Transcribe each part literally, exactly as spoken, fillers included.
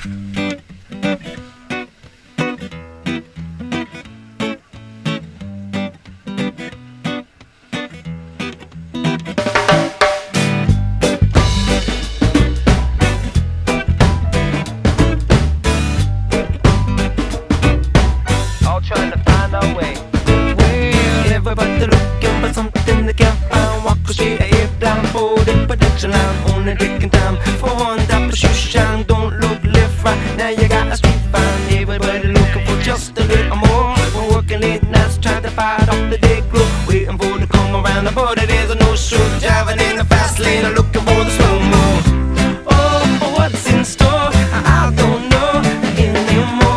Trying to find our way. Well, everybody looking for something they can't find. Walk the street, if blindfolded, production line, only taking time for one type of shoe shine. Don't look left, right, now you got a street find. Everybody looking for just a little more. We're working late nights, trying to fight off the day glow. Waiting for to come around, but it is a no-show. Driving in the fast lane, looking for the slow-mo. Oh, what's in store? I don't know anymore.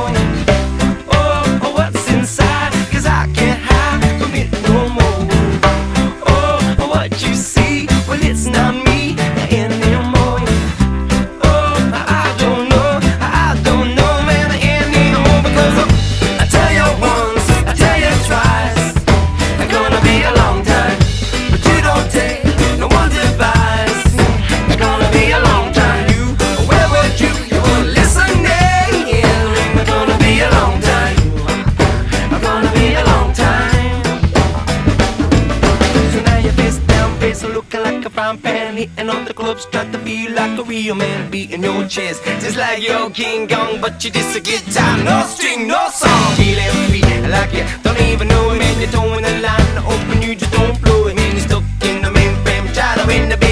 You see, well it's not me anymore. Oh, I don't know, I don't know, man, anymore. Because uh, I tell you once, I tell you twice, it's gonna be a long time, but you don't take no one's advice. It's gonna be a long time. You, where would you, you were listening? It's gonna be a long time. It's gonna be a long time. So now you're face down, face looking like a frying pan, hitting on the clubs, try to feel like a real man, beating your chest just like your King Kong, but you just a guitar, no string, no song. Feeling free like you don't even know it, man. You're towing the line, open, you just don't blow it, man. You're stuck in the mainframe, try to win the